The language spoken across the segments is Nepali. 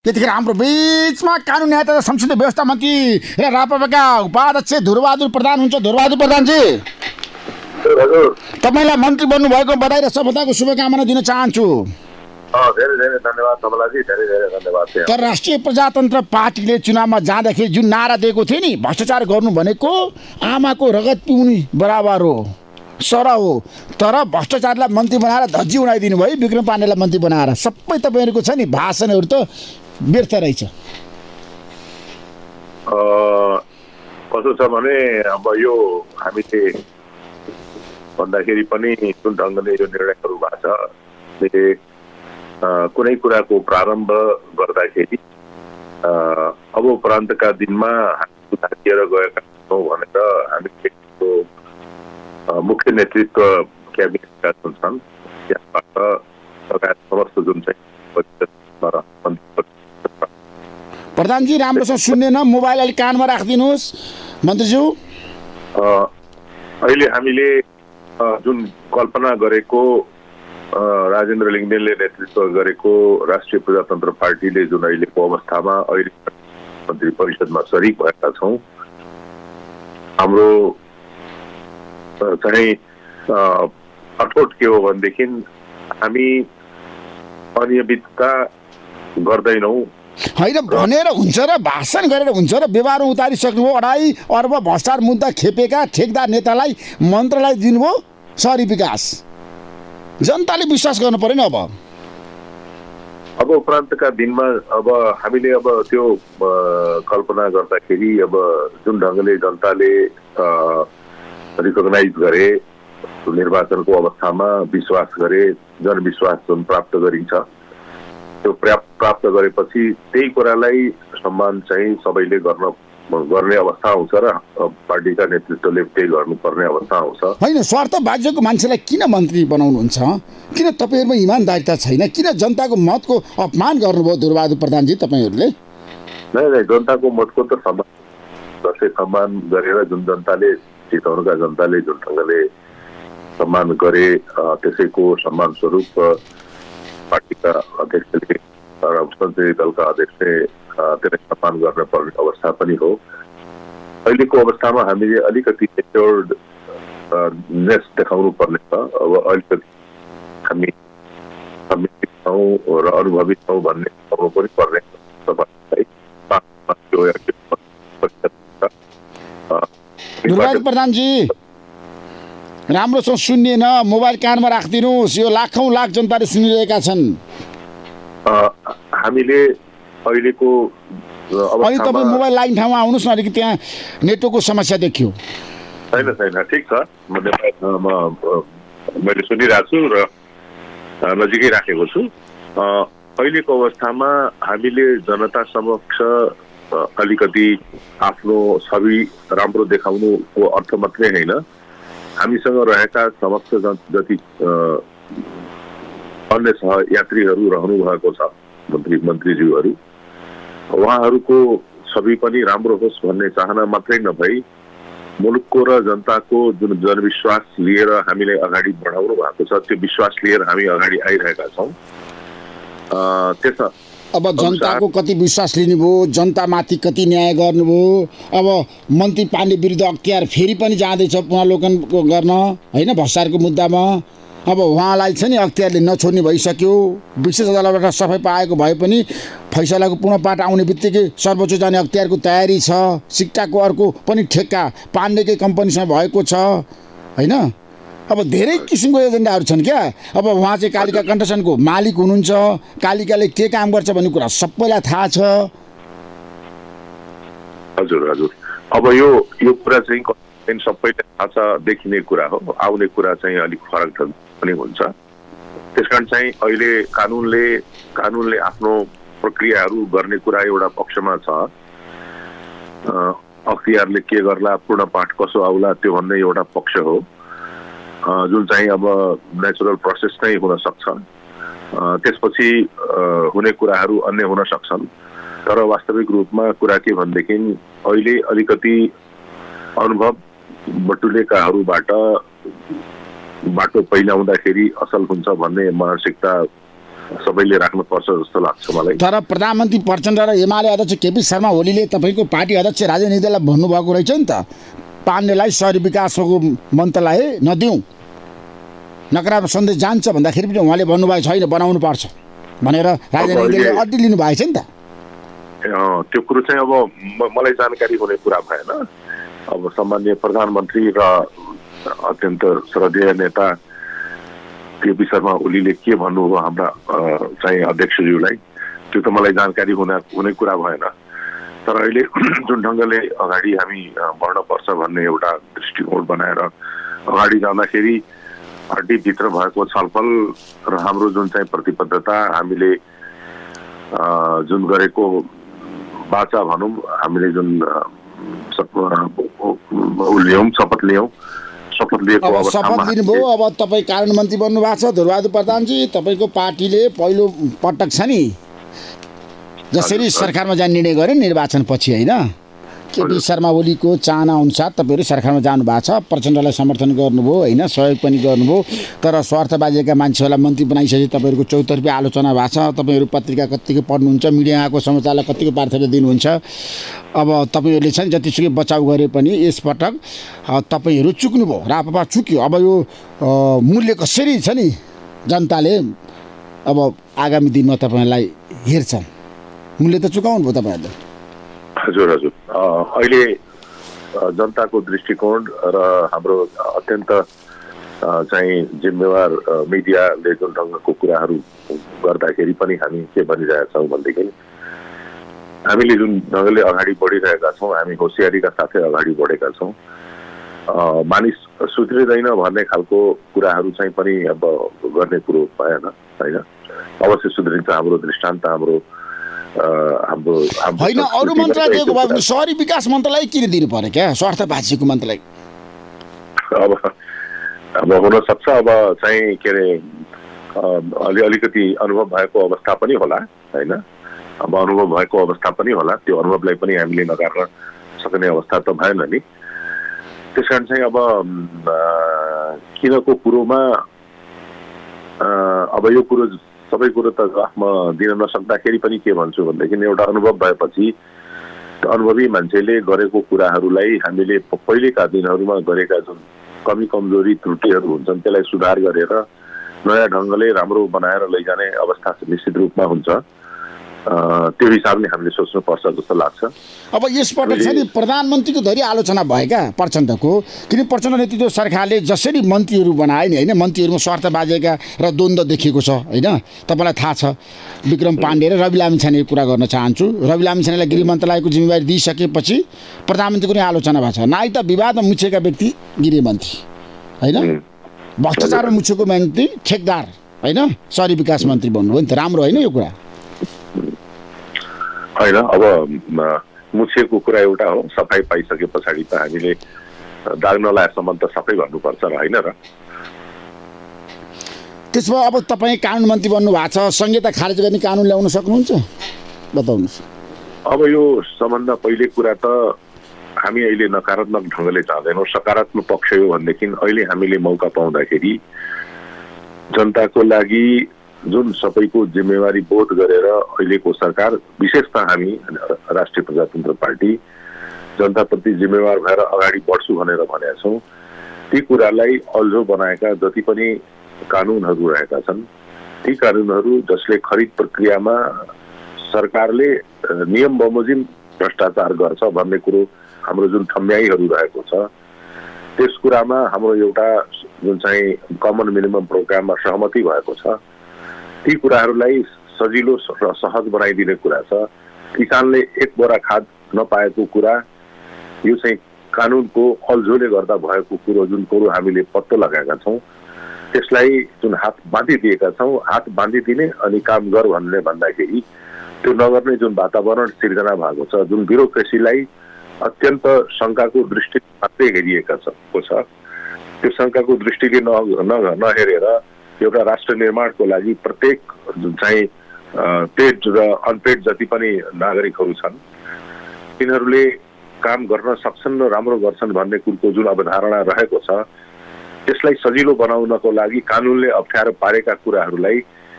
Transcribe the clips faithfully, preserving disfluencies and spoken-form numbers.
त्यतिखेर हाम्रो बिचमा कानुन न्याय तथा संसदीय व्यवस्था मन्त्री र राप्रपाका उपाध्यक्ष ध्रुवबहादुर प्रधान हुन्छ। ध्रुवबहादुर प्रधानजी, तपाईँलाई मन्त्री बन्नुभएको बधाई र सफलताको शुभकामना दिन चाहन्छु। धेरै धेरै धन्यवाद धमलाजी, धेरै धेरै धन्यवाद। तर राष्ट्रिय प्रजातन्त्र पार्टीले चुनावमा जाँदाखेरि जुन नारा दिएको थियो नि, भ्रष्टाचार गर्नु भनेको आमाको रगत पिउनु बराबर हो, सर हो, तर भ्रष्टाचारलाई मन्त्री बनाएर धज्जी उडाइदिनु भयो विक्रम पाण्डेलाई मन्त्री बनाएर। सबै तपाईँहरूको छ नि भाषणहरू त व्यर्थ रहेछ। कस्तो छ भने अब यो हामीले भन्दाखेरि पनि जुन ढङ्गले यो निर्णयहरू भएको छ, कुनै कुराको प्रारम्भ गर्दाखेरि अब उपरान्तका दिनमा हामी थाकिएर गएका छौँ भनेर हामीले मुख्य नेतृत्व क्याबिनेटका जुन छन् त्यसबाट लगायत समस्त जुन चाहिँ प्रधानजी राम्रोसँग सुन्दैन, मोबाइल अलिक कानमा राखिदिनुहोस् मन्त्रीज्यू। अहिले हामीले जुन कल्पना गरेको राजेन्द्र लिङ्गदेनले नेतृत्व गरेको राष्ट्रिय प्रजातन्त्र पार्टीले जुन अहिलेको अवस्थामा अहिले मन्त्री परिषदमा सरिक भएका छौँ, हाम्रो चाहिँ अठोट के हो भनेदेखि हामी अनियमितता गर्दैनौँ। होइन भनेर हुन्छ र भाषण गरेर हुन्छ र व्यवहारमा उतारिसक्नुभयो। अढाई अर्ब भ्रष्टाचार मुद्दा खेपेका ठेकदार नेतालाई मन्त्रालय दिनुभयो सहरी विकास। जनताले विश्वास गर्नु पर्यो नि। अब अब उपरान्तका दिनमा अब हामीले अब त्यो कल्पना गर्दाखेरि अब जुन ढङ्गले जनताले रिकगनाइज गरे, निर्वाचनको अवस्थामा विश्वास गरे, जनविश्वास जुन प्राप्त गरिन्छ, त्यो प्राप्त गरेपछि त्यही कुरालाई सम्मान चाहिँ सबैले गर्न गर्ने अवस्था आउँछ र पार्टीका नेतृत्वले त्यही गर्नुपर्ने अवस्था आउँछ। होइन, स्वार्थ बाज्यको मान्छेलाई किन मन्त्री बनाउनुहुन्छ? किन तपाईँहरूमा इमान्दारिता छैन? किन जनताको मतको अपमान गर्नुभयो ध्रुवबहादुर प्रधानजी तपाईँहरूले? नै नै जनताको मतको त सम्मान जसले सम्मान गरेर जुन जनताले चितवनका जनताले जुन ढङ्गले सम्मान गरे, त्यसैको सम्मान स्वरूप पार्टीका अध्यक्षले र संसदीय दलका अध्यक्षले त्यसलाई सम्मान गर्न पर्ने अवस्था पनि हो। अहिलेको अवस्थामा हामीले अलिकति मेच्योर्डनेस देखाउनु पर्ने छ। अब अलिकति हामी सम्मिलित छौँ र अनुभवी छौँ भन्ने देखाउनु पनि पर्ने ध्रुवबहादुर प्रधानजी राम्रोसँग सुन्निएन, मोबाइल कानमा राखिदिनुहोस्। यो लाखौँ लाख जनताले सुनिरहेका छन्। हामीले अहिलेको अनि तपाईँ मोबाइल लाइन ठाउँमा आउनुहोस् न, अलिकति त्यहाँ नेटवर्कको समस्या देखियो। छैन छैन ठिक छ, मैले सुनिरहेको छु र नजिकै राखेको छु। अहिलेको अवस्थामा हामीले जनता समक्ष अलिकति आफ्नो छवि राम्रो देखाउनुको अर्थ मात्रै होइन, हामीसँग रहेका समक्ष जति अन्य सहयात्रीहरू रहनु भएको छ, मन्त्री मन्त्रीज्यूहरू, उहाँहरूको छवि पनि राम्रो होस् भन्ने चाहना मात्रै नभई मुलुकको र जनताको जुन जनविश्वास लिएर हामीले अगाडि बढाउनु भएको छ, त्यो विश्वास लिएर हामी अगाडि आइरहेका छौँ। त्यस अब जनताको कति विश्वास लिनुभयो, जनतामाथि कति न्याय गर्नुभयो। अब मन्त्री पाण्डे विरुद्ध अख्तियार फेरि पनि जाँदैछ पुनर्लोकन गर्न, होइन, भ्रष्टाचारको मुद्दामा। अब उहाँलाई चाहिँ नि अख्तियारले नछोड्ने भइसक्यो। विशेष अदालतबाट सफाइ पाएको भए पनि फैसलाको पुनः पाठ आउने बित्तिकै सर्वोच्च जाने अख्तियारको तयारी छ। सिक्टाको अर्को पनि ठेक्का पाण्डेकै कम्पनीसँग भएको छ, होइन। अब धेरै किसिमको एजेन्डाहरू छन् क्या। अब उहाँ चाहिँ कालिका कन्स्ट्रक्सनको मालिक हुनुहुन्छ, कालिकाले के काम गर्छ भन्ने कुरा सबैलाई थाहा छ। हजुर हजुर, अब यो यो कुरा चाहिँ सबैलाई थाहा छ, देखिने कुरा हो। आउने कुरा चाहिँ अलिक फरक पनि हुन्छ। त्यस कारण चाहिँ अहिले कानुनले कानुनले आफ्नो प्रक्रियाहरू गर्ने कुरा एउटा पक्षमा छ। अख्तियारले के गर्ला, पूर्ण पाठ कसो आउला, त्यो भन्ने एउटा पक्ष हो, जुन चाहिँ अब नेचुरल प्रोसेस नै हुन सक्छ। त्यसपछि हुने कुराहरू अन्य हुन सक्छन्। तर वास्तविक रूपमा कुरा के भनेदेखि अहिले अलिकति अनुभव बटुलेकाहरूबाट बाटो पहिलाउँदाखेरि असल हुन्छ भन्ने मानसिकता सबैले राख्नुपर्छ जस्तो लाग्छ मलाई। तर प्रधानमन्त्री प्रचण्ड र एमाले अध्यक्ष केपी शर्मा ओलीले तपाईँको पार्टी अध्यक्ष राजेन्द्र निधिलाई भन्नुभएको रहेछ नि त, पाण्डेलाई शहरी विकासको मन्त्रालय नदिउँ, नकारात्मक सन्देश जान्छ भन्दाखेरि पनि उहाँले भन्नुभएको छैन, बनाउनु पर्छ भनेर राजेन्द्र निधिले अड्डी लिनुभएको छ नि त। त्यो कुरो चाहिँ अब मलाई जानकारी हुने कुरा भएन। अब सामान्य प्रधानमन्त्री र अत्यन्त श्रद्धेय नेता केपी शर्मा ओलीले के भन्नुभयो हाम्रा चाहिँ अध्यक्षज्यूलाई, त्यो त मलाई जानकारी हुने हुने कुरा भएन। तर अहिले जुन ढङ्गले अगाडि हामी बढ्नुपर्छ भन्ने एउटा दृष्टिकोण बनाएर अगाडि जाँदाखेरि पार्टीभित्र भएको छलफल र हाम्रो जुन चाहिँ प्रतिबद्धता, हामीले जुन गरेको बाचा भनौँ, हामीले जुन लियौँ शपथ लियौँ शपथ लिएको अब शपथ लिनुभयो। अब तपाईँ कानुन मन्त्री बन्नु भएको छ धुरबहादुर प्रधानजी, तपाईँको पार्टीले पहिलो पटक छ नि जसरी सरकारमा जाने निर्णय गर्यो निर्वाचनपछि, होइन? केपी शर्मा ओलीको चाहना अनुसार तपाईँहरू सरकारमा जानु भएको छ, प्रचण्डलाई समर्थन गर्नुभयो, होइन, सहयोग पनि गर्नुभयो। तर स्वार्थ बाजेका मान्छेहरूलाई मन्त्री बनाइसकेपछि तपाईँहरूको चौतर्फी आलोचना भएको छ। तपाईँहरू पत्रिका कतिको पढ्नुहुन्छ, मिडियाको समाचारलाई कतिको प्राथमिकता दिनुहुन्छ। अब तपाईँहरूले चाहिँ जतिसुकै बचाउ गरे पनि यसपटक तपाईँहरू चुक्नुभयो, राप्रपा चुक्यो। अब यो मूल्य कसरी छ नि जनताले अब आगामी दिनमा तपाईँहरूलाई हेर्छन्, मूल्य त चुकाउनु भयो तपाईँहरूले। हजुर हजुर अहिले जनताको दृष्टिकोण र हाम्रो अत्यन्त चाहिँ जिम्मेवार मिडियाले जुन ढङ्गको कुराहरू गर्दाखेरि पनि हामी के भनिरहेका छौँ भनेदेखि हामीले जुन ढङ्गले अगाडि बढिरहेका छौँ, हामी होसियारीका साथै अगाडि बढेका छौँ। मानिस सुध्रिँदैन भन्ने खालको कुराहरू चाहिँ पनि अब गर्ने कुरो भएन, होइन? अवश्य सुध्रिन्छ हाम्रो दृष्टान्त, हाम्रो हाम्रो होइन। अरू मन्त्रालय दिएको भए पनि सहरी विकास मन्त्रालय किन दिनु पर्यो क्या, स्वार्थ भाषीको मन्त्रालय? अब अब हुनसक्छ अब चाहिँ के अरे अलि अलिकति अनुभव भएको अवस्था पनि होला, होइन? अब अनुभव भएको अवस्था पनि होला, त्यो अनुभवलाई पनि हामीले नकार्न सक्ने अवस्था त भएन नि। त्यस कारण चाहिँ अब किनको कुरोमा अब यो कुरो सबै कुरो त जवाफमा दिन नसक्दाखेरि पनि के भन्छु भनेदेखि एउटा अनुभव भएपछि अनुभवी मान्छेले गरेको कुराहरूलाई हामीले पहिलेका दिनहरूमा गरेका जुन कमी कमजोरी त्रुटिहरू हुन्छन् त्यसलाई सुधार गरेर नयाँ ढङ्गले राम्रो बनाएर लैजाने अवस्था निश्चित रूपमा हुन्छ। त्यो हिसाबले हामीले सोच्नुपर्छ जस्तो लाग्छ। अब यसपटक चाहिँ प्रधानमन्त्रीको धरि आलोचना भयो क्या प्रचण्डको, किन प्रचण्ड नेतृत्व सरकारले जसरी मन्त्रीहरू बनाए नि, होइन, मन्त्रीहरूमा स्वार्थ बाजेका र द्वन्द्व देखिएको छ, होइन? तपाईँलाई थाहा छ विक्रम पाण्डे र रवि लामिछानेको कुरा गर्न चाहन्छु। रवि लामिछानेलाई गृह मन्त्रालयको जिम्मेवारी दिइसकेपछि प्रधानमन्त्रीको नै आलोचना भएको छ। नाइ त विवादमा मुछेका व्यक्ति गृहमन्त्री, होइन, भ्रष्टाचारमा मुछेको मन्त्री ठेकदार, होइन, शहरी विकास मन्त्री भन्नुभयो नि त, राम्रो होइन यो कुरा? होइन, अब मुछिएको कुरा एउटा हो, सफाइ पाइसके पछाडि त हामीले दाग नलाएसम्म त सफाइ भन्नुपर्छ र, होइन र? त्यसमा अब तपाईँ कानुन मन्त्री बन्नु भएको छ, संहिता खारेज गर्ने कानुन ल्याउन सक्नुहुन्छ? बताउनुहोस्। अब यो सबभन्दा पहिले कुरा त हामी अहिले नकारात्मक ढङ्गले जाँदैनौँ, सकारात्मक पक्ष हो भनेदेखि अहिले हामीले मौका पाउँदाखेरि जनताको लागि जुन सबैको जिम्मेवारी बोध गरेर अहिलेको सरकार, विशेषतः हामी राष्ट्रिय प्रजातन्त्र पार्टी जनताप्रति जिम्मेवार भएर अगाडि बढ्छु भनेर भनेका छौँ। ती कुरालाई अल्झो बनाएका जति पनि कानुनहरू रहेका छन्, ती कानुनहरू जसले खरिद प्रक्रियामा सरकारले नियम बमोजिम भ्रष्टाचार गर्छ भन्ने कुरो हाम्रो जुन ठम्याइहरू रहेको छ, त्यस कुरामा हाम्रो एउटा जुन चाहिँ कमन मिनिमम प्रोग्राममा सहमति भएको छ। ती कुराहरूलाई सजिलो र सहज बनाइदिने कुरा छ। किसानले एक बोरा खाद नपाएको कुरा, यो चाहिँ कानुनको अल्झोले गर्दा भएको कुरो, जुन कुरो हामीले पत्तो लगाएका छौँ, त्यसलाई जुन हात बाँधिदिएका छौँ, हात बाँधिदिने अनि काम गर भन्ने भन्दाखेरि त्यो नगर्ने जुन वातावरण सिर्जना भएको छ, जुन ब्युरोक्रेसीलाई अत्यन्त शङ्काको दृष्टि मात्रै हेरिएका छ, त्यो शङ्काको दृष्टिले नहेरेर एउटा राष्ट्र निर्माणको लागि प्रत्येक चाहिँ पेड र अनपेड जति पनि नागरिकहरू छन् तिनीहरूले काम गर्न सक्छन् र राम्रो गर्छन् भन्ने कुरोको जुन अवधारणा रहेको छ, त्यसलाई सजिलो बनाउनको लागि कानुनले अप्ठ्यारो पारेका कुराहरूलाई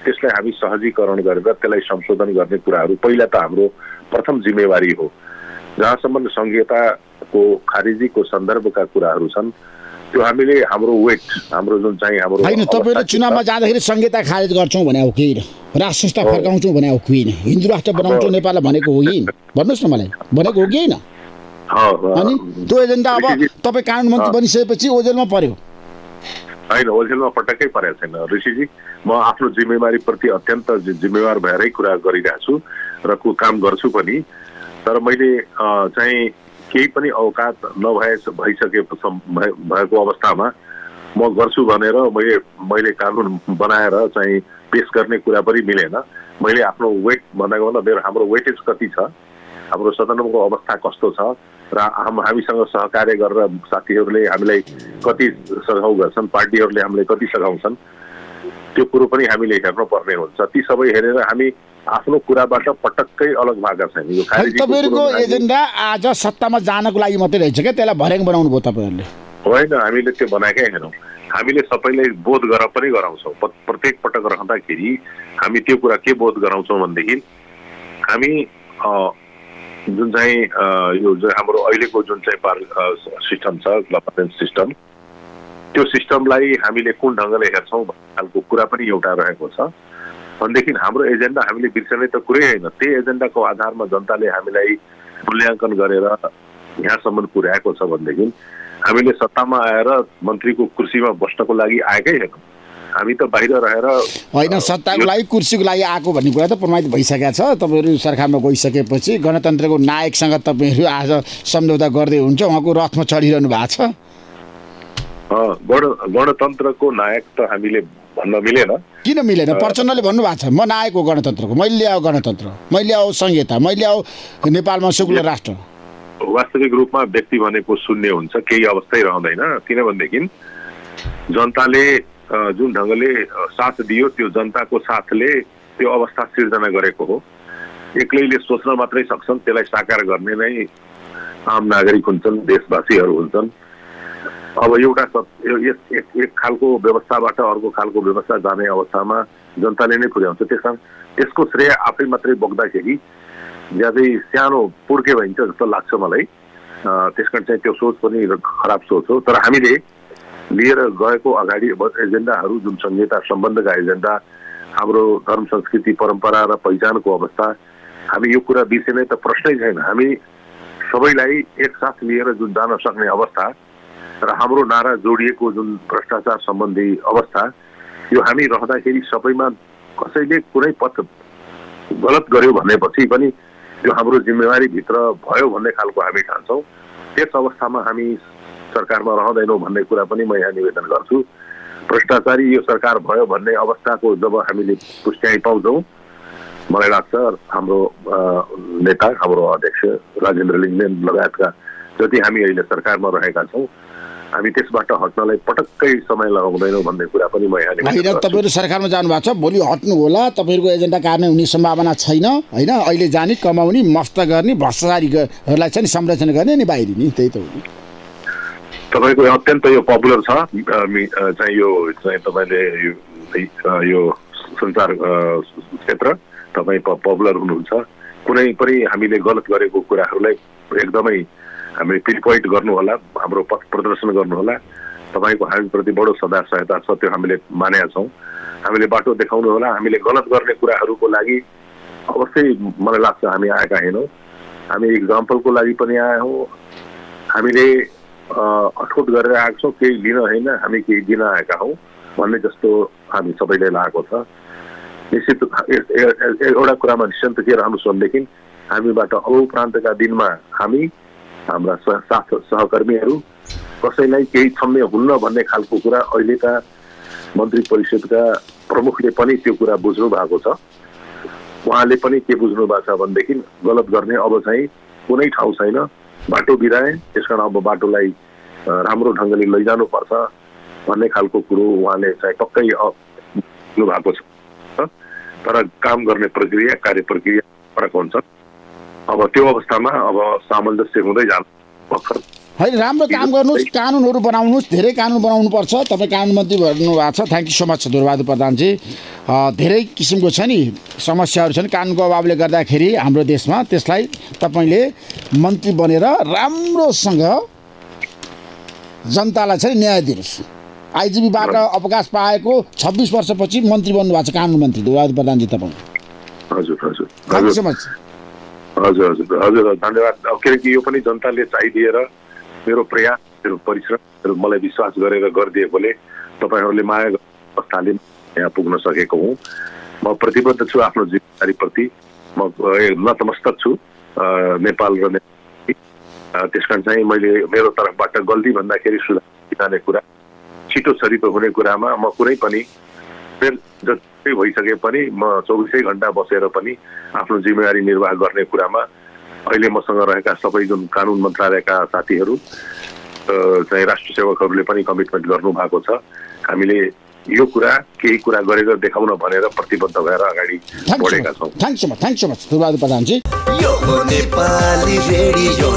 त्यसलाई हामी सहजीकरण गरेर त्यसलाई संशोधन गर्ने कुराहरू पहिला त हाम्रो प्रथम जिम्मेवारी हो। जहाँसम्म संघीयताको खारिजीको सन्दर्भका कुराहरू छन् त्यो हामीले हाम्रो वेट हाम्रो जुन चाहिँ हाम्रो होइन तपाईँले चुनावमा जाँदाखेरि संहिता खारेज गर्छौँ भने हो कि राष्ट्रसत्ता फर्काउँछौँ भने हो कि हिन्दू राष्ट्र बनाउँछौँ नेपाललाई भनेको हो कि भन्नुहोस् न मलाई भनेको हो कि होइन? अनि त्यो एजेन्डा अब तपाईँ कानुन मन्त्री बनिसकेपछि ओझेलमा पर्यो होइन? ओझेलमा पटक्कै परेको छैन ऋषिजी। म आफ्नो जिम्मेवारीप्रति अत्यन्त जिम्मेवार भएरै कुरा गरिरहेको छु र को काम गर्छु पनि। तर मैले चाहिँ केही पनि औकात नभए भइसके भएको अवस्थामा म गर्छु भनेर मैले मैले कानुन बनाएर चाहिँ पेश गर्ने कुरा पनि मिलेन। मैले आफ्नो वेट भनेको भन्दा मेरो हाम्रो वेटेज कति छ, हाम्रो सदनको अवस्था कस्तो छ र हाम हामीसँग सहकार्य गरेर साथीहरूले हामीलाई कति सघाउ गर्छन्, पार्टीहरूले हामीलाई कति सघाउँछन्, त्यो कुरो पनि हामीले हेर्नुपर्ने हुन्छ। ती सबै हेरेर हामी आफ्नो कुराबाट पटक्कै अलग भएका छैन। यो तपाईँहरूको एजेन्डा आज सत्तामा जानको लागि मात्रै रहेछ क्या, त्यसलाई भर्याङ बनाउनु भयो तपाईँहरूले? होइन, हामीले त्यो बनाएकै हेरौँ। हामीले सबैलाई बोध गरेर पनि गराउँछौँ। प्रत्येक पटक रहँदाखेरि हामी त्यो कुरा के बोध गराउँछौँ भनेदेखि हामी जुन चाहिँ यो हाम्रो अहिलेको जुन चाहिँ पार सिस्टम छ गभर्नेन्स सिस्टम, त्यो सिस्टमलाई हामीले कुन ढङ्गले हेर्छौँ भन्ने खालको कुरा पनि एउटा रहेको छ। भनेदेखि हाम्रो एजेन्डा हामीले बिर्सने त कुरै होइन। त्यही एजेन्डाको आधारमा जनताले हामीलाई मूल्याङ्कन गरेर यहाँसम्म पुर्याएको छ भनेदेखि हामीले सत्तामा आएर मन्त्रीको कुर्सीमा बस्नको लागि आएकै होइन। हामी त बाहिर रहेर होइन, सत्ताको लागि कुर्सीको लागि आएको भन्ने कुरा त प्रमाणित भइसकेको छ। तपाईँहरू सरकारमा गइसकेपछि गणतन्त्रको नायकसँग तपाईँहरू आज सम्झौता गर्दै हुन्छ, उहाँको रथमा चढिरहनु भएको छ। गण गणतन्त्रको नायक त हामीले भन्न मिलेन। किन मिलेन? प्रचण्डले भन्नुभएको छ म नायक हो गणतन्त्रको, मैले ल्याऊ गणतन्त्र, मैले ल्याऊ संहिता, मैले ल्याऊ नेपालमा सेकुलर राष्ट्र। वास्तविक रूपमा व्यक्ति भनेको शून्य हुन्छ, केही अवस्थै रहँदैन। किनभनेदेखि जनताले जुन ढङ्गले साथ दियो त्यो जनताको साथले त्यो अवस्था सिर्जना गरेको हो। एक्लैले सोच्न मात्रै सक्छन्, त्यसलाई साकार गर्ने नै आम नागरिक हुन्छन्, देशवासीहरू हुन्छन्। अब एउटा एक एक खालको व्यवस्थाबाट अर्को खालको व्यवस्था जाने अवस्थामा जनताले नै पुर्याउँछ। त्यस कारण त्यसको श्रेय आफै मात्रै बोक्दाखेरि ज्यादै सानो पुर्के भइन्छ जस्तो लाग्छ मलाई। त्यस कारण चाहिँ त्यो सोच पनि खराब सोच हो। तर हामीले लिएर गएको अगाडि एजेन्डाहरू जुन संहिता सम्बन्धका एजेन्डा, हाम्रो धर्म संस्कृति परम्परा र पहिचानको अवस्था, हामी यो कुरा बिर्सिने त प्रश्नै छैन। हामी सबैलाई एकसाथ लिएर जुन जान सक्ने अवस्था र हाम्रो नारा जोडिएको जुन भ्रष्टाचार सम्बन्धी अवस्था, यो हामी रहँदाखेरि सबैमा कसैले कुनै पथ गलत गर्यो भनेपछि पनि यो हाम्रो जिम्मेवारीभित्र भयो भन्ने खालको हामी ठान्छौँ। त्यस अवस्थामा हामी सरकारमा रहँदैनौँ भन्ने कुरा पनि म यहाँ निवेदन गर्छु। भ्रष्टाचारी यो सरकार भयो भन्ने अवस्थाको जब हामीले पुष्ट्याइ पाउँछौँ, मलाई लाग्छ हाम्रो नेता, हाम्रो अध्यक्ष राजेन्द्र लिङ्गदेन लगायतका जति हामी अहिले सरकारमा रहेका छौँ, हामी त्यसबाट हट्नलाई पटक्कै समय लगाउँदैनौँ भन्ने कुरा पनि म यहाँ होइन। तपाईँहरू सरकारमा जानुभएको छ, भोलि हट्नु होला, तपाईँहरूको एजेन्डा कार्यान्वयन हुने सम्भावना छैन होइन? अहिले जाने, कमाउने, मस्त गर्ने, भ्रष्टाचारीहरूलाई चाहिँ संरक्षण गर्ने अनि बाहिरिने, त्यही त हो नि। तपाईँको अत्यन्त यो पपुलर छ चाहिँ यो चाहिँ तपाईँले यो सञ्चार क्षेत्र तपाईँ पपुलर हुनुहुन्छ। कुनै पनि हामीले गलत गरेको कुराहरूलाई एकदमै हामीले पिन पोइन्ट गर्नु होला, हाम्रो पथ प्रदर्शन गर्नु होला। तपाईँको हामीप्रति बडो सदा सहायता छ, त्यो हामीले मानेका छौँ। हामीले बाटो देखाउनु होला। हामीले गलत गर्ने कुराहरूको लागि अवश्य मलाई लाग्छ हामी आएका होइनौँ। हामी इक्जाम्पलको लागि पनि आए हौँ। हामीले अठोट गरेर आएको छौँ, केही लिन होइन, हामी केही दिन आएका हौँ भन्ने जस्तो हामी सबैले लागेको छ। निश्चित एउटा कुरामा निश्चिन्त के रहनुहोस् भनेदेखि हामीबाट अब उपरान्तका दिनमा हामी हाम्रा साथ सहकर्मीहरू कसैलाई केही क्षम्य हुन्न भन्ने खालको कुरा अहिलेका मन्त्री परिषदका प्रमुखले पनि त्यो कुरा बुझ्नु भएको छ। उहाँले पनि के बुझ्नु भएको छ भनेदेखि गलत गर्ने अब चाहिँ कुनै ठाउँ छैन, बाटो बिराए, त्यस कारण अब बाटोलाई राम्रो ढङ्गले लैजानुपर्छ भन्ने खालको कुरो उहाँले चाहिँ पक्कै बुझ्नु भएको छ। तर काम गर्ने प्रक्रिया, कार्य प्रक्रिया फरक हुन्छ। अब त्यो अवस्थामा अब सामञ्जस्य हुँदै जानु भर्खर होइन राम्रो काम गर्नुहोस्, कानुनहरू बनाउनुहोस्, धेरै कानुन बनाउनुपर्छ। तपाईँ कानुन मन्त्री भन्नुभएको छ, thank you so much Durbahadur Pradhanji. धेरै किसिमको छ नि समस्याहरू छन् कानुनको अभावले गर्दाखेरि हाम्रो देशमा, त्यसलाई तपाईँले मन्त्री बनेर राम्रोसँग जनतालाई चाहिँ न्याय दिनुहोस्। आइजिबीबाट अवकाश पाएको छब्बिस वर्षपछि मन्त्री बन्नुभएको छ कानुन मन्त्री दुर्बहादुर प्रधानजी तपाईँ। हजुर हजुर थ्याङ्क यू सो मच। हजुर हजुर हजुर धन्यवाद। किनकि यो पनि जनताले चाहिदिएर मेरो प्रयास, मेरो परिश्रम, मेरो मलाई विश्वास गरेर गरिदिएकोले तपाईँहरूले माया अवस्थाले यहाँ पुग्न सकेको हुँ। म प्रतिबद्ध छु आफ्नो जिम्मेदारीप्रति। म नतमस्तक छु नेपाल र नेपाली। त्यस कारण चाहिँ मैले मेरो तर्फबाट गल्ती भन्दाखेरि सुधार जाने कुरा, छिटो छरितो हुने कुरामा म कुनै पनि जति भइसके पनि म चौबिसै घन्टा बसेर पनि आफ्नो जिम्मेवारी निर्वाह गर्ने कुरामा अहिले मसँग रहेका सबै जुन कानुन मन्त्रालयका साथीहरू चाहिँ राष्ट्र सेवकहरूले पनि कमिटमेन्ट गर्नु भएको छ। हामीले यो कुरा केही कुरा गरेर देखाउन भनेर प्रतिबद्ध भएर अगाडि बढेका छौँ। Thank you so much, thank you so much Durbahadur Pradhanji. यो नेपाली रेडियो